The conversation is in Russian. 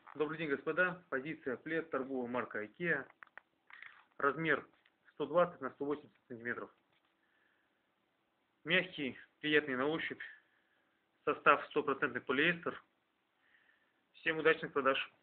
Добрый день, господа. Позиция плед, торговая марка IKEA. Размер 120 на 180 сантиметров. Мягкий, приятный на ощупь. Состав 100% полиэстер. Всем удачных продаж.